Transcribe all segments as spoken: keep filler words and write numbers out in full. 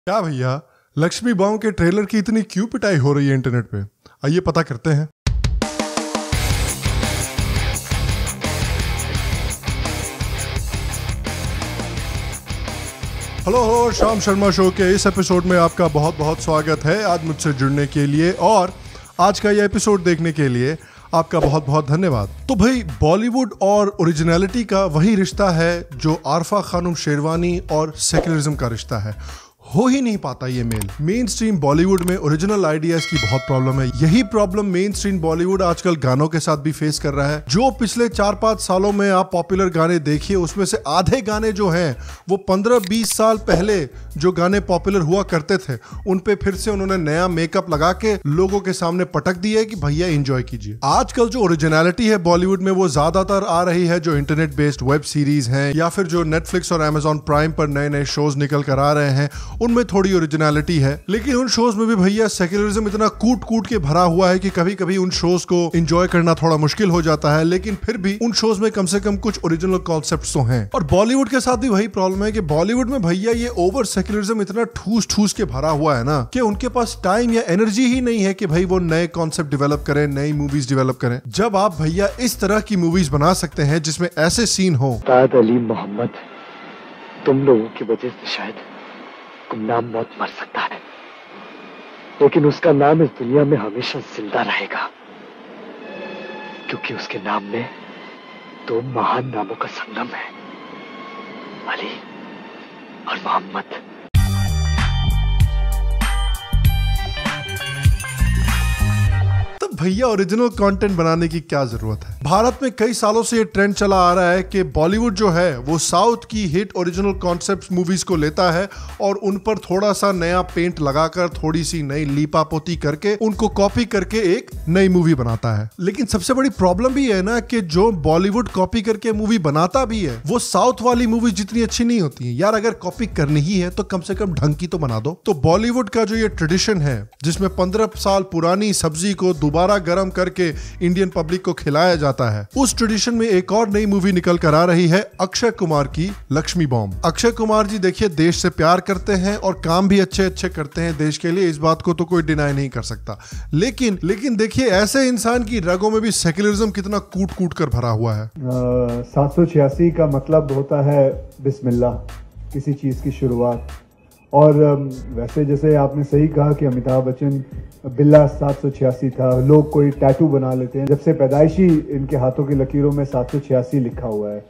क्या भैया, लक्ष्मी बॉम्ब के ट्रेलर की इतनी क्यों पिटाई हो रही है इंटरनेट पे? आइए पता करते हैं। Hello hello, Shyam Sharma show के इस एपिसोड में आपका बहुत बहुत स्वागत है। आज मुझसे जुड़ने के लिए और आज का ये एपिसोड देखने के लिए आपका बहुत बहुत धन्यवाद। तो भाई, बॉलीवुड और ओरिजिनलिटी का वही रिश्ता है जो आरफा खानुम शेरवानी और सेक्युलरिज्म का रिश्ता है। हो ही नहीं पाता ये मेल। मेन स्ट्रीम बॉलीवुड में ओरिजिनल आइडियाज की बहुत प्रॉब्लम है। यही प्रॉब्लम मेन स्ट्रीम बॉलीवुड आजकल गानों के साथ भी फेस कर रहा है। जो पिछले चार पांच सालों में आप पॉपुलर गाने देखिए, उसमें से आधे गाने जो हैं वो पंद्रह बीस साल पहले जो गाने पॉपुलर हुआ करते थे, उन पे फिर से उन्होंने नया मेकअप लगा के लोगों के सामने पटक दिया कि भैया एंजॉय कीजिए। आजकल जो ओरिजिनलिटी है बॉलीवुड में वो ज्यादातर आ रही है जो इंटरनेट बेस्ड वेब सीरीज हैं या फिर जो नेटफ्लिक्स और अमेजॉन प्राइम पर नए नए शोज निकल कर आ रहे हैं, उनमें थोड़ी ओरिजिनलिटी है। लेकिन उन शोज में भी भैया सेक्युलरिज्म इतना कूट कूट के भरा हुआ है कि कभी कभी उन शोज को एंजॉय करना थोड़ा मुश्किल हो जाता है। लेकिन फिर भी उन शोज में कम से कम कुछ ओरिजिनल कॉन्सेप्ट्स तो हैं। और बॉलीवुड के साथ भी वही प्रॉब्लम है कि बॉलीवुड में भैया ये ओवर सेक्युलरिज्म इतना ठूस ठूस के भरा हुआ है ना कि उनके पास टाइम या एनर्जी ही नहीं है कि भाई वो नए कॉन्सेप्ट डेवलप करें, नई मूवीज डेवलप करें। जब आप भैया इस तरह की मूवीज बना सकते हैं जिसमें ऐसे सीन हो। उस्ताद अली मोहम्मद, तुम लोगों की वजह से शायद गुमनाम मौत मर सकता है, लेकिन उसका नाम इस दुनिया में हमेशा जिंदा रहेगा, क्योंकि उसके नाम में दो महान नामों का संगम है, अली और मोहम्मद। भैया ओरिजिनल कंटेंट बनाने की क्या जरूरत है? भारत में कई सालों से ये ट्रेंड चला आ रहा है कि बॉलीवुड जो है वो साउथ की हिट ओरिजिनल कॉन्सेप्ट मूवीज को लेता है और उन पर थोड़ा सा नया पेंट लगाकर, थोड़ी सी नई लीपापोती करके उनको कॉपी करके एक नई मूवी बनाता है। लेकिन सबसे बड़ी प्रॉब्लम भी है ना कि जो बॉलीवुड कॉपी करके मूवी बनाता भी है वो साउथ वाली मूवी जितनी अच्छी नहीं होती है। यार, अगर कॉपी करनी ही है तो कम से कम ढंग की तो बना दो। तो बॉलीवुड का जो ये ट्रेडिशन है जिसमें पंद्रह साल पुरानी सब्जी को दोबारा गरम करके इंडियन पब्लिक को खिलाया जाता है, उस ट्रेडिशन में एक और नई मूवी निकल कर आ रही है अक्षय कुमार की लक्ष्मी बॉम्ब। अक्षय कुमार जी देखिए देश से प्यार करते हैं और काम भी अच्छे अच्छे करते हैं देश के लिए, इस बात को तो कोई डिनाई नहीं कर सकता। लेकिन लेकिन देखिए ऐसे इंसान की रगों में भी सेक्युलरिज्म कितना कूट कूट कर भरा हुआ है। सात सौ छियासी का मतलब होता है बिस्मिल्लाह, किसी चीज की शुरुआत। और वैसे जैसे आपने सही कहा कि अमिताभ बच्चन बिल्ला सात सौ छियासी था, लोग कोई टैटू बना लेते हैं, जब से पैदाइशी इनके हाथों की लकीरों में सात सौ छियासी लिखा हुआ है।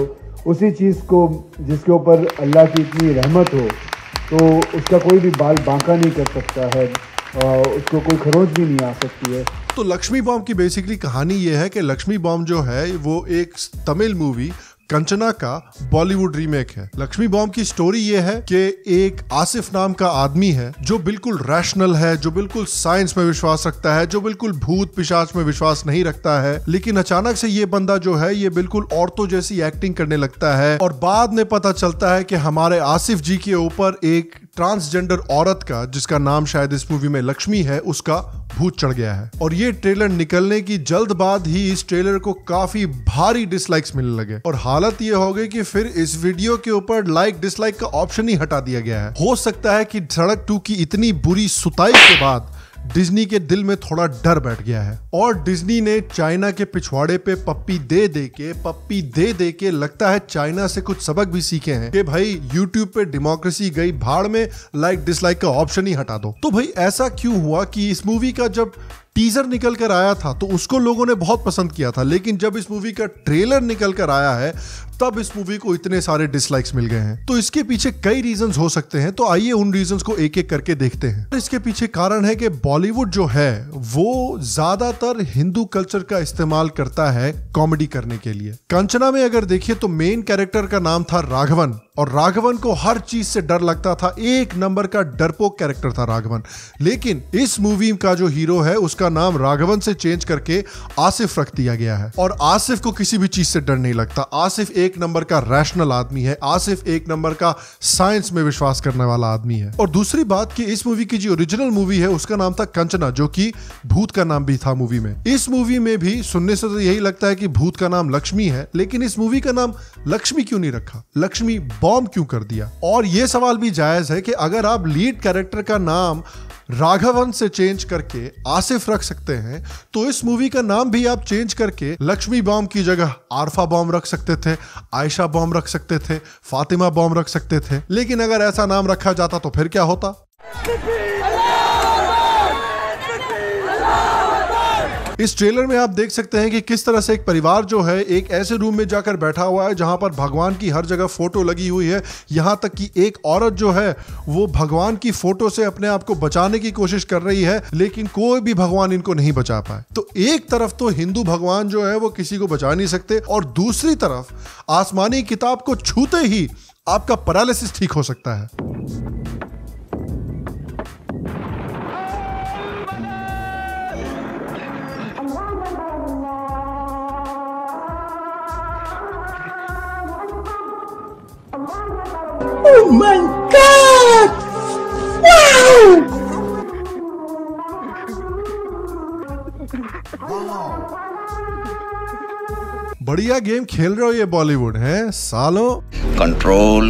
तो उसी चीज़ को जिसके ऊपर अल्लाह की इतनी रहमत हो तो उसका कोई भी बाल बांका नहीं कर सकता है, उसको कोई खरोंच भी नहीं आ सकती है। तो लक्ष्मी बॉम्ब की बेसिकली कहानी ये है कि लक्ष्मी बॉम्ब जो है वो एक तमिल मूवी कंचना का बॉलीवुड रीमेक है। लक्ष्मी बॉम्ब की स्टोरी ये है कि एक आसिफ नाम का आदमी है जो बिल्कुल रैशनल है, जो बिल्कुल साइंस में विश्वास रखता है, जो बिल्कुल भूत पिशाच में विश्वास नहीं रखता है। लेकिन अचानक से ये बंदा जो है ये बिल्कुल औरतों जैसी एक्टिंग करने लगता है और बाद में पता चलता है कि हमारे आसिफ जी के ऊपर एक ट्रांसजेंडर औरत का, जिसका नाम शायद इस मूवी में लक्ष्मी है, उसका भूत चढ़ गया है। और ये ट्रेलर निकलने की जल्द बाद ही इस ट्रेलर को काफी भारी डिसलाइक्स मिलने लगे और हालत ये हो गई कि फिर इस वीडियो के ऊपर लाइक डिसलाइक का ऑप्शन ही हटा दिया गया है। हो सकता है कि सड़क टू की इतनी बुरी सुताई के बाद डिज्नी के दिल में थोड़ा डर बैठ गया है और डिज्नी ने चाइना के पिछवाड़े पे पप्पी दे दे के पप्पी दे दे के लगता है चाइना से कुछ सबक भी सीखे हैं कि भाई यूट्यूब पे डेमोक्रेसी गई भाड़ में, लाइक डिसलाइक का ऑप्शन ही हटा दो। तो भाई ऐसा क्यों हुआ कि इस मूवी का जब टीजर निकल कर आया था तो उसको लोगों ने बहुत पसंद किया था, लेकिन जब इस मूवी का ट्रेलर निकल कर आया है तब इस मूवी को इतने सारे डिसलाइक्स मिल गए हैं। तो इसके पीछे कई रीजंस हो सकते हैं, तो आइए उन रीजंस को एक एक करके देखते हैं। इसके पीछे कारण है कि बॉलीवुड जो है वो ज्यादातर हिंदू कल्चर का इस्तेमाल करता है कॉमेडी करने के लिए। कंचना में अगर देखिए तो मेन कैरेक्टर का नाम था राघवन और राघवन को हर चीज से डर लगता था, एक नंबर का डरपोक कैरेक्टर था राघवन। लेकिन इस मूवी का जो हीरो है उसका नाम राघवन से चेंज करके आसिफ रख दिया गया है और आसिफ को किसी भी चीज से डर नहीं लगता। आसिफ एक नंबर का रैशनल आदमी है, आसिफ एक नंबर का साइंस में विश्वास करने वाला आदमी है। और दूसरी बात कि इस मूवी की जो ओरिजिनल मूवी है उसका नाम था कंचना, जो कि भूत का नाम भी था मूवी में। इस मूवी में भी सुनने से तो यही लगता है कि भूत का नाम लक्ष्मी है, लेकिन इस मूवी का नाम लक्ष्मी क्यों नहीं रखा, लक्ष्मी बॉम्ब क्यों कर दिया? और ये सवाल भी जायज है कि अगर आप लीड कैरेक्टर का नाम राघवन से चेंज करके आसिफ रख सकते हैं, तो इस मूवी का नाम भी आप चेंज करके लक्ष्मी बॉम्ब की जगह आरफा बॉम्ब रख सकते थे, आयशा बॉम्ब रख सकते थे, फातिमा बॉम्ब रख सकते थे। लेकिन अगर ऐसा नाम रखा जाता तो फिर क्या होता? इस ट्रेलर में आप देख सकते हैं कि किस तरह से एक परिवार जो है एक ऐसे रूम में जाकर बैठा हुआ है जहां पर भगवान की हर जगह फोटो लगी हुई है। यहां तक कि एक औरत जो है वो भगवान की फोटो से अपने आप को बचाने की कोशिश कर रही है, लेकिन कोई भी भगवान इनको नहीं बचा पाए। तो एक तरफ तो हिंदू भगवान जो है वो किसी को बचा नहीं सकते, और दूसरी तरफ आसमानी किताब को छूते ही आपका पैरालिसिस ठीक हो सकता है। Oh my God! Wow! बढ़िया गेम खेल रहे हो ये बॉलीवुड है सालों। Control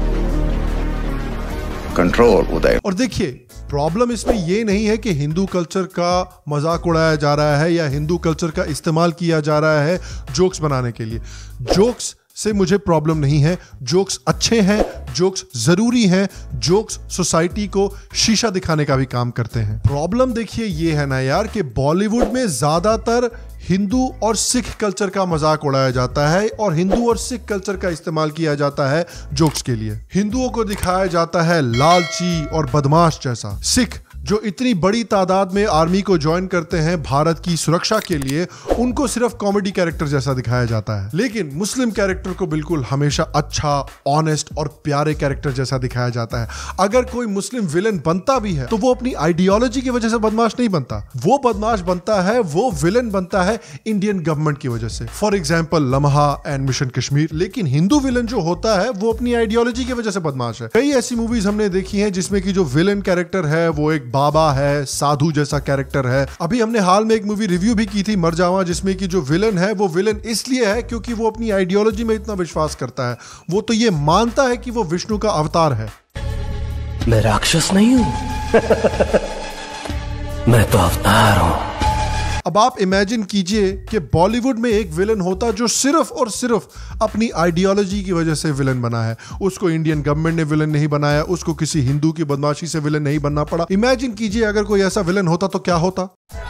control Uday. और देखिए, प्रॉब्लम इसमें ये नहीं है कि हिंदू कल्चर का मजाक उड़ाया जा रहा है या हिंदू कल्चर का इस्तेमाल किया जा रहा है जोक्स बनाने के लिए। जोक्स से मुझे प्रॉब्लम नहीं है, जोक्स अच्छे हैं, जोक्स जरूरी हैं, जोक्स सोसाइटी को शीशा दिखाने का भी काम करते हैं। प्रॉब्लम देखिए ये है ना यार कि बॉलीवुड में ज्यादातर हिंदू और सिख कल्चर का मजाक उड़ाया जाता है और हिंदू और सिख कल्चर का इस्तेमाल किया जाता है जोक्स के लिए। हिंदुओं को दिखाया जाता है लालची और बदमाश जैसा, सिख जो इतनी बड़ी तादाद में आर्मी को ज्वाइन करते हैं भारत की सुरक्षा के लिए, उनको सिर्फ कॉमेडी कैरेक्टर जैसा दिखाया जाता है। लेकिन मुस्लिम कैरेक्टर को बिल्कुल हमेशा अच्छा, ऑनेस्ट और प्यारे कैरेक्टर जैसा दिखाया जाता है। अगर कोई मुस्लिम विलन बनता भी है तो वो अपनी आइडियोलॉजी की वजह से बदमाश नहीं बनता, वो बदमाश बनता है, वो विलन बनता है इंडियन गवर्नमेंट की वजह से। For example Lamhaa and Mission Kashmir. लेकिन हिंदू विलन जो होता है वो अपनी आइडियोलॉजी की वजह से बदमाश है। कई ऐसी मूवीज हमने देखी हैं जिसमें कि जो विलन कैरेक्टर है वो एक बाबा है, साधु जैसा कैरेक्टर है। अभी हमने हाल में एक मूवी रिव्यू भी की थी मर जावा, जिसमें कि जो विलन है वो विलन इसलिए है क्योंकि वो अपनी आइडियोलॉजी में इतना विश्वास करता है, वो तो ये मानता है कि वो विष्णु का अवतार है। मैं राक्षस नहीं हूं मैं तो अवतार हूं। अब आप इमेजिन कीजिए कि बॉलीवुड में एक विलन होता जो सिर्फ और सिर्फ अपनी आइडियोलॉजी की वजह से विलन बना है। उसको इंडियन गवर्नमेंट ने विलन नहीं बनाया, उसको किसी हिंदू की बदमाशी से विलन नहीं बनना पड़ा। इमेजिन कीजिए अगर कोई ऐसा विलन होता तो क्या होता।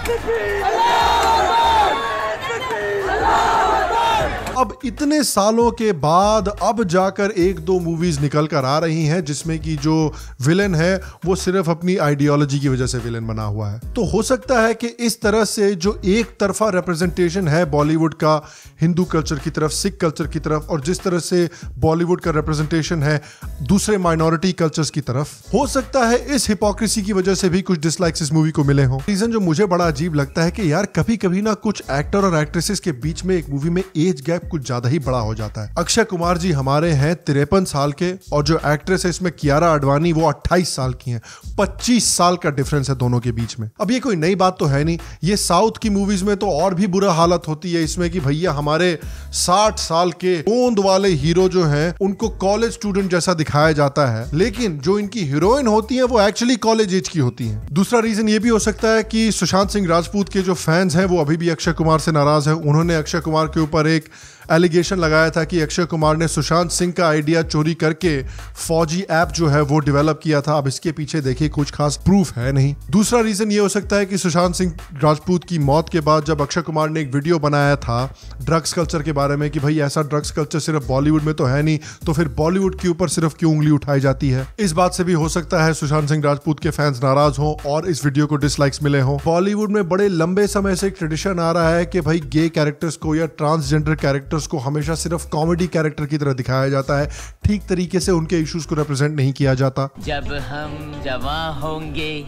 अब इतने सालों के बाद अब जाकर एक दो मूवीज निकल कर आ रही हैं जिसमें कि जो विलन है वो सिर्फ अपनी आइडियोलॉजी की वजह से विलन बना हुआ है। तो हो सकता है कि इस तरह से जो एक तरफा रिप्रेजेंटेशन है बॉलीवुड का हिंदू कल्चर की तरफ, सिख कल्चर की तरफ, और जिस तरह से बॉलीवुड का रिप्रेजेंटेशन है दूसरे माइनॉरिटी कल्चर्स की तरफ, हो सकता है इस हिपोक्रेसी की वजह से भी कुछ डिसलाइक्स इस मूवी को मिले हों। रीजन जो मुझे बड़ा अजीब लगता है कि यार कभी कभी ना कुछ एक्टर और एक्ट्रेसेस के बीच में एक मूवी में एज गैप कुछ ज्यादा ही बड़ा हो जाता है। अक्षय कुमार जी हमारे हैं तिरपन साल के और जो एक्ट्रेस है इसमें कियारा आडवाणी वो अट्ठाईस साल की हैं। पच्चीस साल का डिफरेंस है दोनों के बीच में। अब ये कोई नई बात तो है नहीं, ये साउथ की मूवीज में तो और भी बुरा हालत होती है इसमें कि भैया हमारे साठ साल के गोंद वाले हीरो जो हैं उनको कॉलेज स्टूडेंट जैसा दिखाया जाता है, लेकिन जो इनकी हीरोइन होती है वो एक्चुअली कॉलेज एज की होती है। दूसरा रीजन ये भी हो सकता है कि सुशांत सिंह राजपूत के जो फैंस हैं वो अभी भी अक्षय कुमार से नाराज है। उन्होंने अक्षय कुमार के ऊपर एक एलिगेशन लगाया था कि अक्षय कुमार ने सुशांत सिंह का आइडिया चोरी करके फौजी ऐप जो है वो डेवलप किया था। अब इसके पीछे देखिए कुछ खास प्रूफ है नहीं। दूसरा रीजन ये हो सकता है कि सुशांत सिंह राजपूत की मौत के बाद जब अक्षय कुमार ने एक वीडियो बनाया था ड्रग्स कल्चर के बारे में कि भाई ऐसा ड्रग्स कल्चर सिर्फ बॉलीवुड में तो है नहीं, तो फिर बॉलीवुड के ऊपर सिर्फ क्यों उंगली उठाई जाती है। इस बात से भी हो सकता है सुशांत सिंह राजपूत के फैंस नाराज हों और इस वीडियो को डिसलाइक्स मिले हों। बॉलीवुड में बड़े लंबे समय से एक ट्रेडिशन आ रहा है कि भाई गे कैरेक्टर्स को या ट्रांसजेंडर कैरेक्टर्स को हमेशा सिर्फ कॉमेडी कैरेक्टर की तरह दिखाया जाता है, ठीक तरीके से उनके इश्यूज को रिप्रेजेंट नहीं किया जाता। जब हम जवां होंगे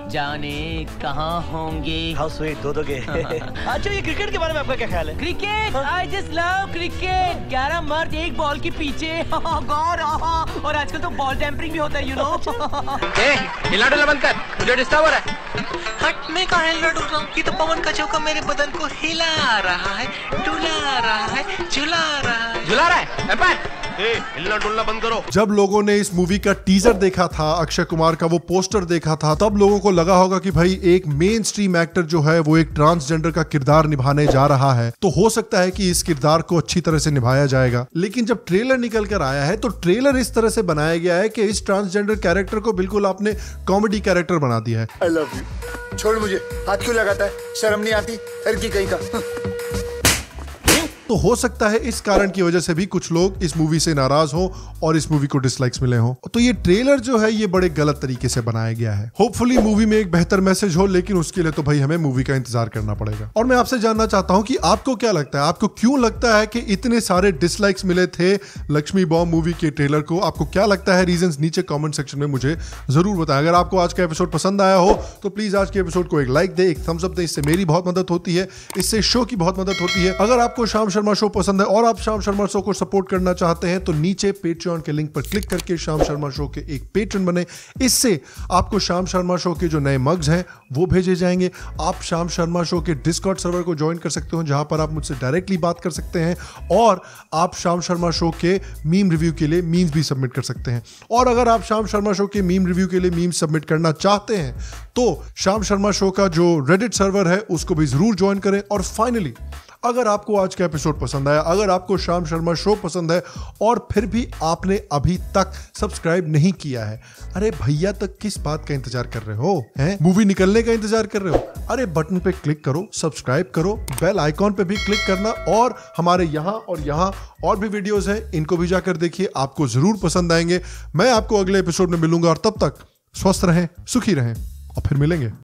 जाने कहाँ होंगे। हाउ स्वीट दो दोगे। अच्छा ये क्रिकेट के बारे में आपका क्या ख्याल है? Cricket, I just love cricket. ग्यारह मर्द एक बॉल के पीछे। गॉड, और आजकल तो बॉल टेम्परिंग भी होता है, यू नो। ए, हिला डुला बंद कर, मुझे डिस्टर्ब हो रहा है। हट, मैं कहाँ हिला डुल रहा हूँ? ये तो पवन का झोंका मेरे बदन को हिला रहा है, डुला रहा है, झुला रहा है। झुला रहा है? एम्पायर, ए, हिलना डुलना बंद करो। जब लोगों ने इस मूवी का टीजर देखा था, अक्षय कुमार का वो पोस्टर देखा था, तब लोगों को लगा होगा कि भाई एक मेन स्ट्रीम एक्टर जो है वो एक ट्रांसजेंडर का किरदार निभाने जा रहा है, तो हो सकता है कि इस किरदार को अच्छी तरह से निभाया जाएगा। लेकिन जब ट्रेलर निकल कर आया है तो ट्रेलर इस तरह से बनाया गया है कि इस ट्रांसजेंडर कैरेक्टर को बिल्कुल आपने कॉमेडी कैरेक्टर बना दिया है। आई लव यू, छोड़ मुझे, हाथ क्यों लगाता है, शर्म नहीं आती, लड़की कहीं का। तो हो सकता है इस कारण की वजह से भी कुछ लोग इस मूवी से नाराज हो और इस मूवी को डिसलाइक्स मिले हो। तो ये ट्रेलर जो है ये बड़े गलत तरीके से बनाया गया है। होपफुली मूवी में एक बेहतर मैसेज हो, लेकिन उसके लिए तो भाई हमें मूवी का इंतजार करना पड़ेगा। और मैं आपसे जानना चाहता हूं कि आपको क्या लगता है, आपको क्यों लगता है कि इतने सारे डिसलाइक्स मिले थे लक्ष्मी बॉम्ब मूवी के ट्रेलर को? आपको क्या लगता है? रीजंस नीचे कमेंट सेक्शन में मुझे जरूर बताएं। अगर आपको आज का एपिसोड पसंद आया हो तो प्लीज आज के एपिसोड को एक लाइक दे, एक थम्स अप दे, इससे मेरी बहुत मदद होती है, इससे शो की बहुत मदद होती है। अगर आपको श्याम शर्मा शो पसंद है और आप श्याम शर्मा शो को सपोर्ट करना चाहते हैं तो नीचे पेट्रियन के लिंक पर क्लिक करके श्याम शर्मा शो के एक पेट्रन बने। इससे आपको श्याम शर्मा शो के जो नए मग्स हैं वो भेजे जाएंगे। आप श्याम शर्मा शो के डिस्कॉर्ड सर्वर को ज्वाइन कर सकते हो, जहां पर आप मुझसे डायरेक्टली बात कर सकते हैं, और आप श्याम शर्मा शो के मीम रिव्यू के लिए मीम्स भी सबमिट कर सकते हैं। और अगर आप श्याम शर्मा शो के मीम रिव्यू के लिए मीम सबमिट करना चाहते हैं तो श्याम शर्मा शो का जो रेडिट सर्वर है उसको भी जरूर ज्वाइन करें। और फाइनली, अगर आपको आज का एपिसोड पसंद आया, अगर आपको श्याम शर्मा शो पसंद है और फिर भी आपने अभी तक सब्सक्राइब नहीं किया है, अरे भैया तक किस बात का इंतजार कर रहे हो? हैं? मूवी निकलने का इंतजार कर रहे हो? अरे बटन पे क्लिक करो, सब्सक्राइब करो, बेल आइकॉन पे भी क्लिक करना, और हमारे यहां और यहां और भी वीडियोस हैं, इनको भी जाकर देखिए, आपको जरूर पसंद आएंगे। मैं आपको अगले एपिसोड में मिलूंगा, और तब तक स्वस्थ रहें, सुखी रहें, और फिर मिलेंगे।